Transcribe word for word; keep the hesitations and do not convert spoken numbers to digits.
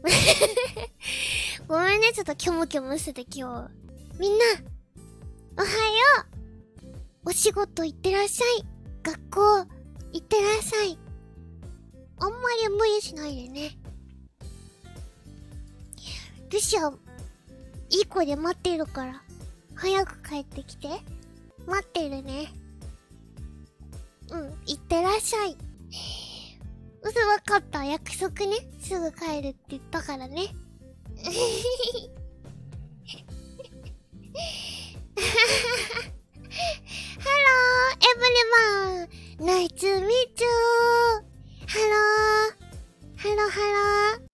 ごめんね、ちょっとキョムキョムしてて今日。みんな、おはよう。お仕事行ってらっしゃい。学校行ってらっしゃい。あんまり無理しないでね。ルシア、いい子で待ってるから、早く帰ってきて。待ってるね。うん、行ってらっしゃい。うすわかった。約束ね。すぐ帰るって言ったからね。Hello, everyone. Nice to meet you. Hello. Hello, hello.